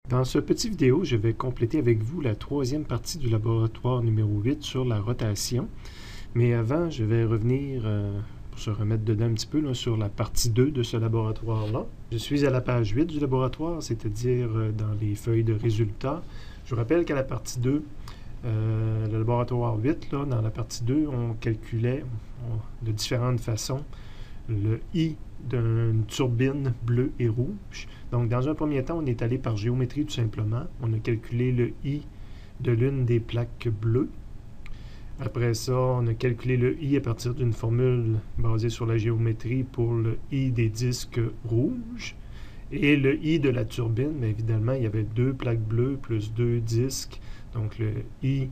Dans ce petit vidéo, je vais compléter avec vous la troisième partie du laboratoire numéro 8 sur la rotation. Mais avant, je vais revenir, pour se remettre dedans un petit peu, là, sur la partie 2 de ce laboratoire-là. Je suis à la page 8 du laboratoire, c'est-à-dire dans les feuilles de résultats. Je vous rappelle qu'à la partie 2, le laboratoire 8, là, dans la partie 2, on calculait de différentes façons le I d'une turbine bleue et rouge. Donc, dans un premier temps, on est allé par géométrie tout simplement. On a calculé le I de l'une des plaques bleues. Après ça, on a calculé le I à partir d'une formule basée sur la géométrie pour le I des disques rouges. Et le I de la turbine, bien évidemment, il y avait deux plaques bleues plus deux disques. Donc, le I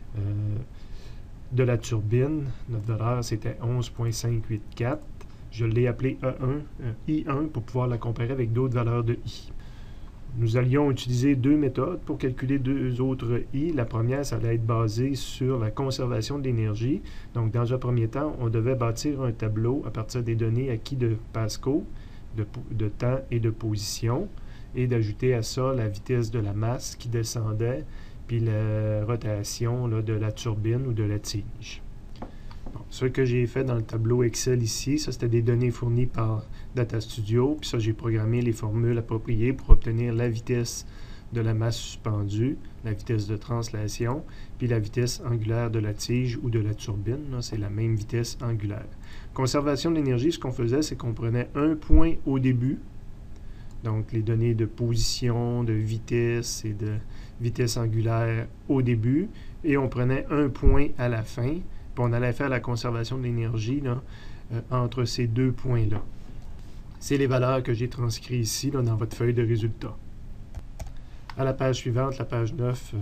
de la turbine, notre valeur, c'était 11,584. Je l'ai appelé E1, I1 pour pouvoir la comparer avec d'autres valeurs de I. Nous allions utiliser deux méthodes pour calculer deux autres I. La première, ça allait être basée sur la conservation de l'énergie. Donc, dans un premier temps, on devait bâtir un tableau à partir des données acquis de Pascal, de temps et de position, et d'ajouter à ça la vitesse de la masse qui descendait, puis la rotation là, de la turbine ou de la tige. Bon, ce que j'ai fait dans le tableau Excel ici, ça c'était des données fournies par Data Studio, puis ça j'ai programmé les formules appropriées pour obtenir la vitesse de la masse suspendue, la vitesse de translation, puis la vitesse angulaire de la tige ou de la turbine, c'est la même vitesse angulaire. Conservation de l'énergie, ce qu'on faisait, c'est qu'on prenait un point au début, donc les données de position, de vitesse et de vitesse angulaire au début, et on prenait un point à la fin, puis on allait faire la conservation de l'énergie entre ces deux points-là. C'est les valeurs que j'ai transcrites ici là, dans votre feuille de résultats. À la page suivante, la page 9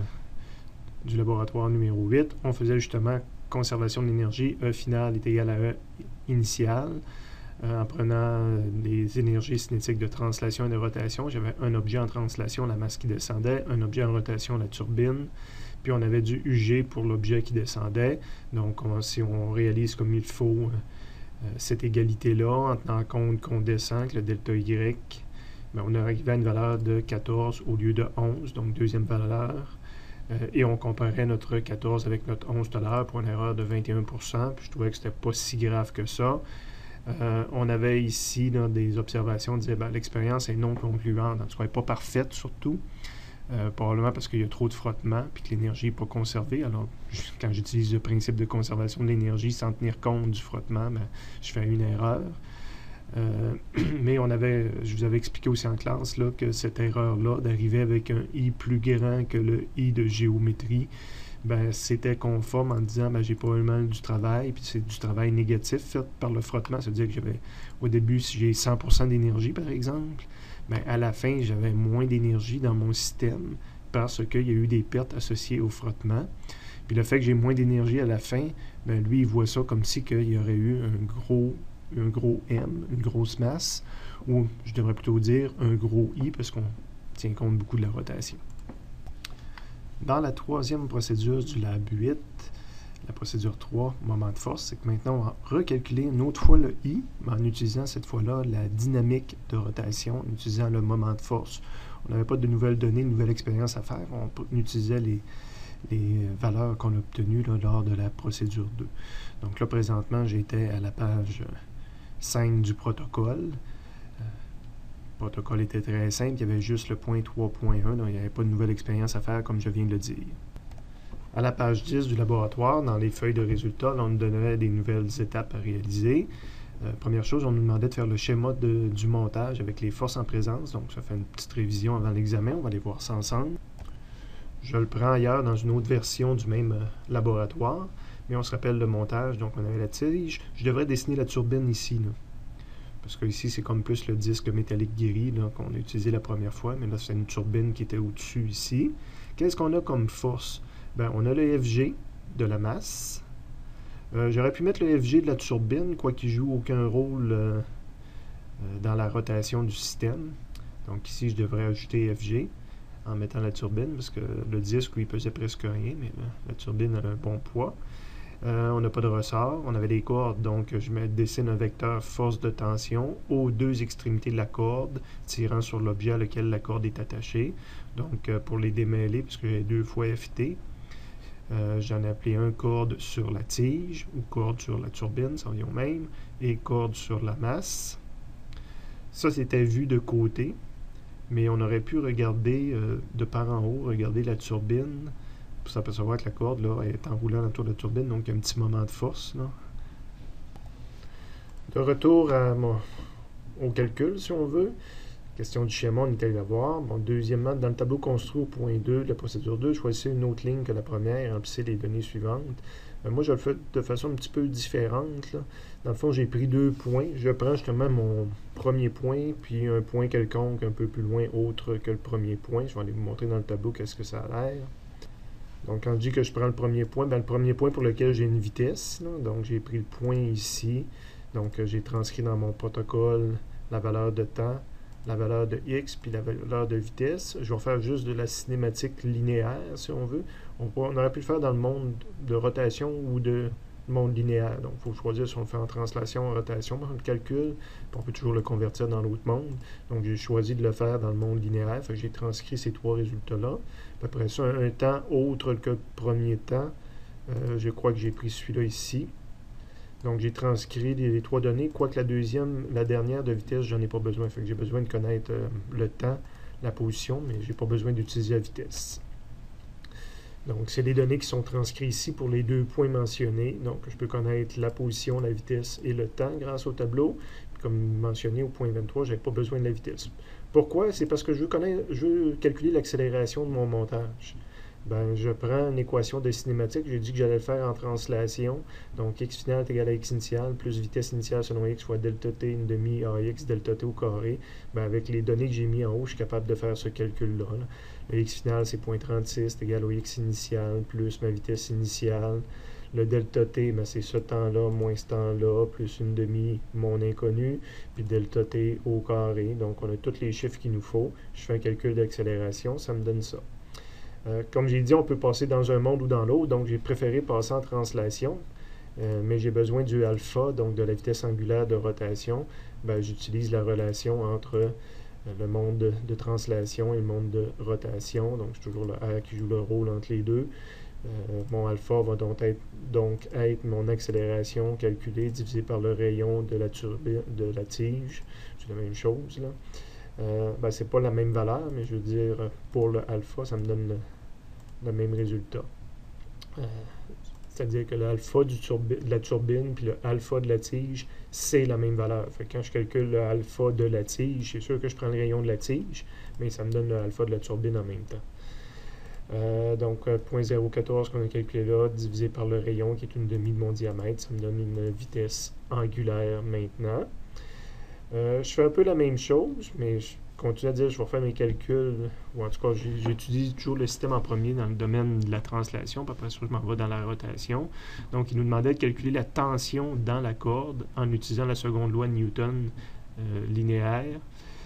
du laboratoire numéro 8, on faisait justement conservation de l'énergie. E final est égal à E initial. En prenant les énergies cinétiques de translation et de rotation, j'avais un objet en translation, la masse qui descendait, un objet en rotation, la turbine, puis on avait du UG pour l'objet qui descendait. Donc, si on réalise comme il faut cette égalité-là, en tenant compte qu'on descend, que le delta Y, bien, on arrivait à une valeur de 14 au lieu de 11, donc deuxième valeur. Et on comparait notre 14 avec notre 11 tout à l'heure pour une erreur de 21%, puis je trouvais que c'était pas si grave que ça. On avait ici là, des observations, on disait ben, l'expérience est non concluante, en tout cas, elle n'est pas parfaite surtout, probablement parce qu'il y a trop de frottement et que l'énergie n'est pas conservée. Alors, quand j'utilise le principe de conservation de l'énergie sans tenir compte du frottement, ben, je fais une erreur. Mais je vous avais expliqué aussi en classe là, que cette erreur-là, d'arriver avec un I plus grand que le I de géométrie, ben, c'était conforme en disant ben, j'ai probablement du travail, puis c'est du travail négatif fait par le frottement. C'est-à-dire que au début, si j'ai 100% d'énergie, par exemple, ben, à la fin, j'avais moins d'énergie dans mon système parce qu'il y a eu des pertes associées au frottement. Puis le fait que j'ai moins d'énergie à la fin, ben, lui, il voit ça comme si il y aurait eu un gros M, une grosse masse, ou je devrais plutôt dire un gros I, parce qu'on tient compte beaucoup de la rotation. Dans la troisième procédure du Lab 8, la procédure 3, moment de force, c'est que maintenant, on va recalculer une autre fois le I, mais en utilisant cette fois-là la dynamique de rotation, en utilisant le moment de force. On n'avait pas de nouvelles données, de nouvelles expériences à faire. On utilisait les valeurs qu'on a obtenues là, lors de la procédure 2. Donc là, présentement, j'étais à la page 5 du protocole. Le protocole était très simple, il y avait juste le point 3.1, donc il n'y avait pas de nouvelle expérience à faire comme je viens de le dire. À la page 10 du laboratoire, dans les feuilles de résultats, là, on nous donnait des nouvelles étapes à réaliser. Première chose, on nous demandait de faire le schéma du montage avec les forces en présence, donc ça fait une petite révision avant l'examen, on va aller voir ça ensemble. Je le prends ailleurs dans une autre version du même laboratoire, mais on se rappelle le montage, donc on avait la tige. Je devrais dessiner la turbine ici, là. Parce que ici, c'est comme plus le disque métallique gris qu'on a utilisé la première fois, mais là, c'est une turbine qui était au-dessus ici. Qu'est-ce qu'on a comme force? Ben, on a le FG de la masse. J'aurais pu mettre le FG de la turbine, quoiqu'il ne joue aucun rôle dans la rotation du système. Donc ici, je devrais ajouter FG en mettant la turbine, parce que le disque, lui, il pesait presque rien, mais la turbine a un bon poids. On n'a pas de ressort, on avait des cordes, donc je me dessine un vecteur force de tension aux deux extrémités de la corde, tirant sur l'objet à lequel la corde est attachée. Donc pour les démêler, puisque j'ai 2 fois FT, j'en ai appelé un corde sur la tige, ou corde sur la turbine, ça revient au même, et corde sur la masse. Ça, c'était vu de côté, mais on aurait pu regarder de par en haut, regarder la turbine, pour s'apercevoir que la corde là, est enroulée autour de la turbine, donc il y a un petit moment de force. Là. De retour au calcul, si on veut. Question du schéma, on est allé la voir. Bon, deuxièmement, dans le tableau construit au point 2 de la procédure 2, choisissez une autre ligne que la première et remplissez les données suivantes. Moi, je le fais de façon un petit peu différente. Là. Dans le fond, j'ai pris 2 points. Je prends justement mon premier point, puis un point quelconque un peu plus loin, autre que le premier point. Je vais aller vous montrer dans le tableau qu'est-ce que ça a l'air. Donc, quand je dis que je prends le premier point, le premier point pour lequel j'ai une vitesse. Là, donc, j'ai pris le point ici. Donc, j'ai transcrit dans mon protocole la valeur de temps, la valeur de x, puis la valeur de vitesse. Je vais faire juste de la cinématique linéaire, si on veut. On aurait pu le faire dans le monde de rotation ou de monde linéaire. Donc, il faut choisir si on le fait en translation, en rotation, on le calcule, puis on peut toujours le convertir dans l'autre monde. Donc, j'ai choisi de le faire dans le monde linéaire. Fait que j'ai transcrit ces 3 résultats-là. Après ça, un temps autre que le premier temps. Je crois que j'ai pris celui-là ici. Donc, j'ai transcrit les 3 données, quoique la dernière de vitesse, j'en ai pas besoin. Fait que j'ai besoin de connaître le temps, la position, mais j'ai pas besoin d'utiliser la vitesse. Donc, c'est les données qui sont transcrites ici pour les 2 points mentionnés. Donc, je peux connaître la position, la vitesse et le temps grâce au tableau. Puis, comme mentionné au point 23, je n'avais pas besoin de la vitesse. Pourquoi? C'est parce que je veux calculer l'accélération de mon montage. Je prends une équation de cinématique. J'ai dit que j'allais le faire en translation. Donc, x final est égal à x initial plus vitesse initiale selon x fois delta t une demi ax delta t au carré. Avec les données que j'ai mis en haut, je suis capable de faire ce calcul-là. Là. Le x final, c'est 0.36, c'est égal au x initial plus ma vitesse initiale. Le delta t, c'est ce temps-là moins ce temps-là, plus une demi, mon inconnu, puis delta t au carré. Donc, on a tous les chiffres qu'il nous faut. Je fais un calcul d'accélération, ça me donne ça. Comme j'ai dit, on peut passer dans un monde ou dans l'autre, donc j'ai préféré passer en translation, mais j'ai besoin du alpha, donc de la vitesse angulaire de rotation. J'utilise la relation entre le monde de translation et le monde de rotation, donc c'est toujours le R qui joue le rôle entre les deux. Mon alpha va donc être mon accélération calculée divisée par le rayon de la turbine, de la tige. C'est la même chose, là. C'est pas la même valeur, mais je veux dire, pour le alpha, ça me donne le même résultat. C'est-à-dire que l'alpha de la turbine puis le alpha de la tige, c'est la même valeur. Fait que quand je calcule le alpha de la tige, c'est sûr que je prends le rayon de la tige, mais ça me donne le alpha de la turbine en même temps. Donc, 0.014 qu'on a calculé là, divisé par le rayon qui est une demi de mon diamètre, ça me donne une vitesse angulaire maintenant. Je fais un peu la même chose, mais je continue à dire je vais faire mes calculs, ou en tout cas, j'utilise toujours le système en premier dans le domaine de la translation, puis après ça, je m'en vais dans la rotation. Donc, il nous demandait de calculer la tension dans la corde en utilisant la seconde loi de Newton linéaire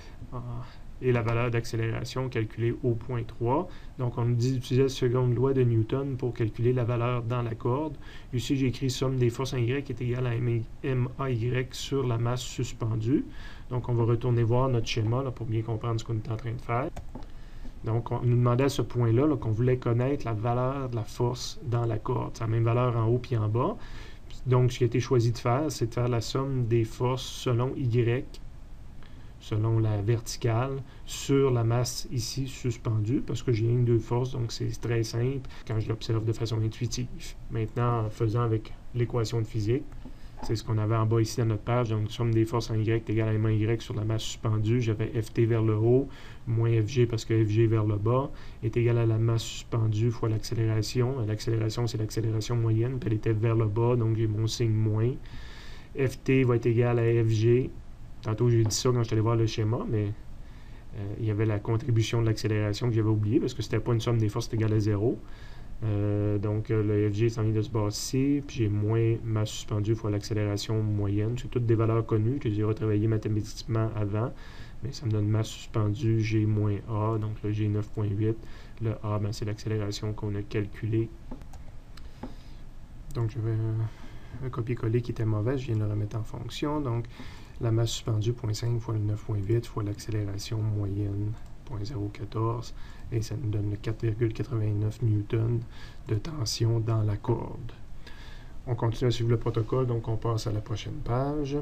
et la valeur d'accélération calculée au point 3. Donc, on nous dit d'utiliser la seconde loi de Newton pour calculer la valeur dans la corde. Ici, j'ai écrit somme des forces en Y est égale à MAY sur la masse suspendue. Donc, on va retourner voir notre schéma là, pour bien comprendre ce qu'on est en train de faire. Donc, on nous demandait à ce point-là qu'on voulait connaître la valeur de la force dans la corde. C'est la même valeur en haut puis en bas. Donc, ce qui a été choisi de faire, c'est de faire la somme des forces selon Y, selon la verticale, sur la masse ici suspendue, parce que j'ai une deux forces, donc c'est très simple quand je l'observe de façon intuitive. Maintenant, en faisant avec l'équation de physique, c'est ce qu'on avait en bas ici dans notre page, donc somme des forces en Y est égale à MY sur la masse suspendue. J'avais FT vers le haut, moins FG parce que FG vers le bas, est égal à la masse suspendue fois l'accélération. L'accélération, c'est l'accélération moyenne, puis elle était vers le bas, donc j'ai mon signe moins. FT va être égal à FG. Tantôt, j'ai dit ça quand je suis allé voir le schéma, mais il y avait la contribution de l'accélération que j'avais oublié parce que c'était pas une somme des forces égale à 0. Donc, le FG s'en vient de ce bas-ci, puis j'ai moins masse suspendue fois l'accélération moyenne. C'est toutes des valeurs connues que j'ai retravaillées mathématiquement avant, mais ça me donne masse suspendue G moins A, donc le G 9.8. Le A, c'est l'accélération qu'on a calculée. Donc, j'avais un copier-coller qui était mauvais, je viens de le remettre en fonction. Donc, la masse suspendue, 0.5 fois le 9.8 fois l'accélération moyenne, 0.014, et ça nous donne le 4,89 newtons de tension dans la corde. On continue à suivre le protocole, donc on passe à la prochaine page.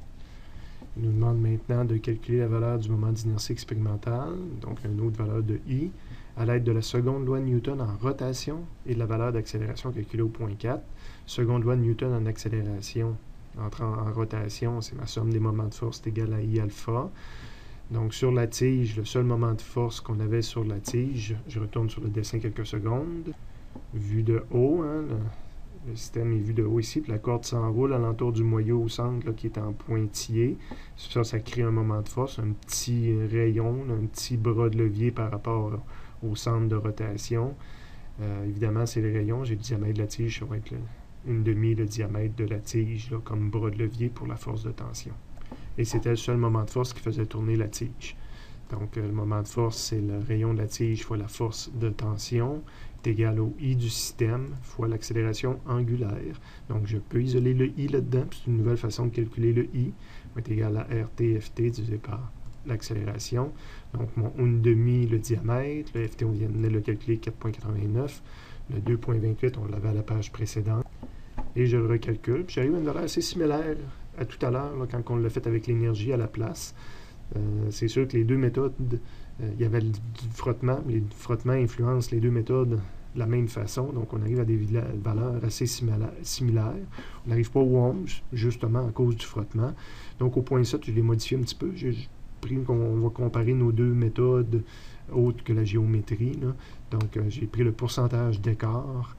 Il nous demande maintenant de calculer la valeur du moment d'inertie expérimentale, donc une autre valeur de I, à l'aide de la seconde loi de Newton en rotation et de la valeur d'accélération calculée au point 4. Seconde loi de Newton en accélération entrant en rotation, c'est ma somme des moments de force est égale à I alpha. Donc sur la tige, le seul moment de force qu'on avait sur la tige, je retourne sur le dessin quelques secondes, vu de haut, hein, le système est vu de haut ici, puis la corde s'enroule alentour du moyeu au centre là, qui est en pointillé. Ça crée un moment de force, un petit rayon, un petit bras de levier par rapport au centre de rotation. Évidemment, c'est le rayon. J'ai le diamètre de la tige, ça va être une demi le diamètre de la tige là, comme bras de levier pour la force de tension. Et c'était le seul moment de force qui faisait tourner la tige. Donc, le moment de force, c'est le rayon de la tige fois la force de tension, est égal au I du système fois l'accélération angulaire. Donc, je peux isoler le I là-dedans, puis c'est une nouvelle façon de calculer le I, est égal à RT-FT divisé par l'accélération. Donc, mon 1,5, le diamètre, le FT, on vient de le calculer, 4,89. Le 2,28, on l'avait à la page précédente. Et je le recalcule, puis j'arrive à une valeur assez similaire à tout à l'heure, quand on l'a fait avec l'énergie à la place. C'est sûr que les deux méthodes, il y avait du frottement. Les frottements influencent les deux méthodes de la même façon. Donc, on arrive à des valeurs assez similaires. On n'arrive pas au ohms, justement, à cause du frottement. Donc, au point 7, je l'ai modifié un petit peu. J'ai pris qu'on va comparer nos deux méthodes autres que la géométrie. Là. Donc, j'ai pris le pourcentage d'écart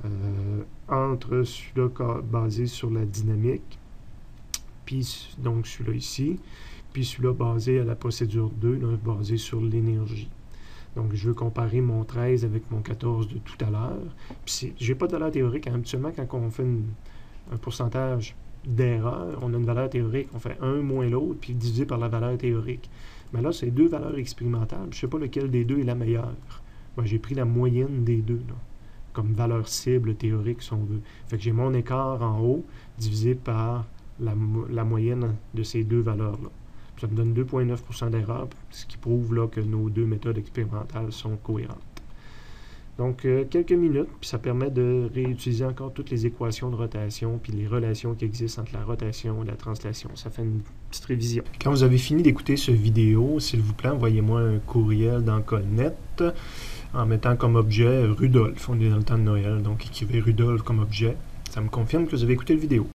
entre celui-là basé sur la dynamique, puis donc celui-là ici, puis celui-là basé à la procédure 2, là, basé sur l'énergie. Donc, je veux comparer mon 13 avec mon 14 de tout à l'heure. Puis, je n'ai pas de valeur théorique. Hein. Habituellement, quand on fait un pourcentage d'erreur, on a une valeur théorique, on fait un moins l'autre, puis divisé par la valeur théorique. Mais là, c'est deux valeurs expérimentales. Je ne sais pas lequel des deux est la meilleure. Ben, j'ai pris la moyenne des deux, là, comme valeur cible théorique, si on veut. Fait que j'ai mon écart en haut divisé par la moyenne de ces deux valeurs-là. Ça me donne 2,9% d'erreur, ce qui prouve là, que nos deux méthodes expérimentales sont cohérentes. Donc, quelques minutes, puis ça permet de réutiliser encore toutes les équations de rotation, puis les relations qui existent entre la rotation et la translation. Ça fait une petite révision. Quand vous avez fini d'écouter cette vidéo, s'il vous plaît, envoyez-moi un courriel dans Colnet en mettant comme objet Rudolf. On est dans le temps de Noël, donc écrivez Rudolf comme objet. Ça me confirme que vous avez écouté la vidéo.